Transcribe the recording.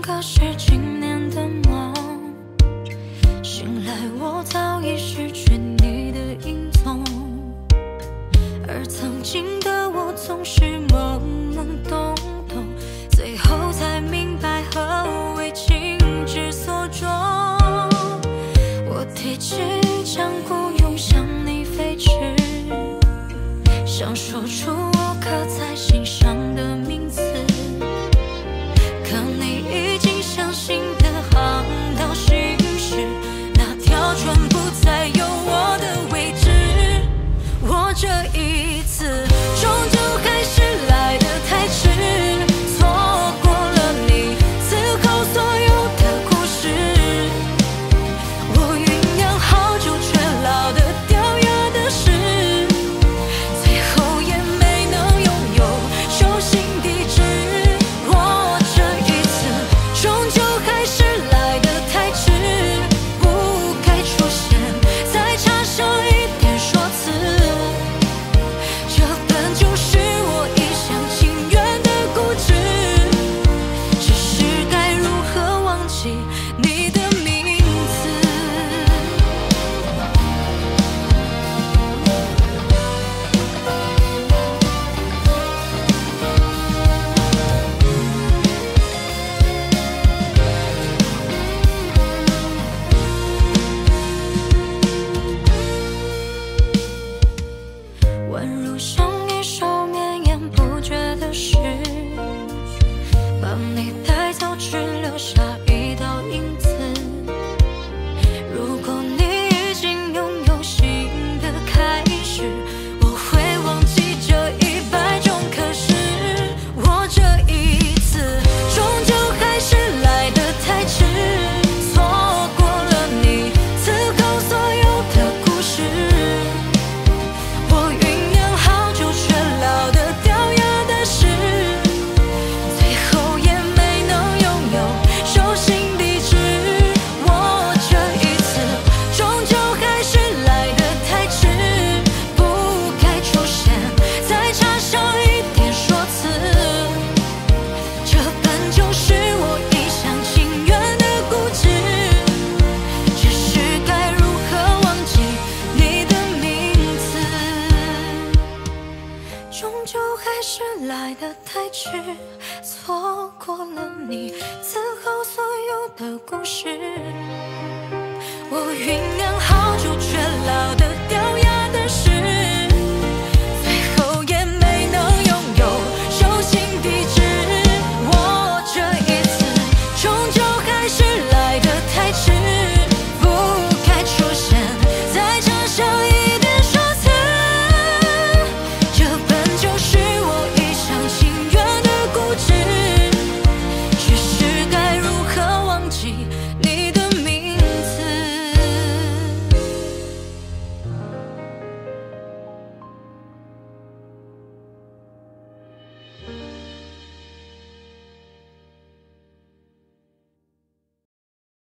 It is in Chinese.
可是今年的梦，醒来我早已失去你的影踪，而曾经的我总是懵懵懂懂，最后才明白何为情之所钟。我提起江孤勇向你飞驰，想说出我刻在心上的名字，可你已经相信的航道行驶，那条船不再有我的位置。我这一次终究还是来得太迟，错过了你此后所有的故事。我酝酿好久却老得掉牙的事，最后也没能拥有手心地址。我这一次终究还是来得太迟，不该出现，再插上一点说辞。这本就是我一厢情愿的固执，只是该如何忘记你的名字。宛如像一首绵延不绝的诗，把你带走，只留下一道影子。如果你已经拥有新的开始，我会忘记这100种可是。我这一次终究还是来得太迟，错过了你此后所有的故事。我酝酿好久却老得掉牙的事，最后也没能拥有手心地址。我这一次终究还是来得太迟，不该出现，再插上一点说辞。这本就是我一厢情愿的固执，只是该如何忘记你的名字。终究还是来得太迟，错过了你此后所有的故事。我酝酿好